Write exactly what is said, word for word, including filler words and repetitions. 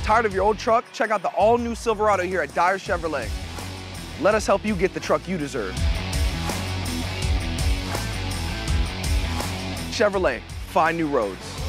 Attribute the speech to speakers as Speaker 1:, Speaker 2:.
Speaker 1: Tired of your old truck? Check out the all-new Silverado here at Dyer Chevrolet. Let us help you get the truck you deserve. Chevrolet, find new roads.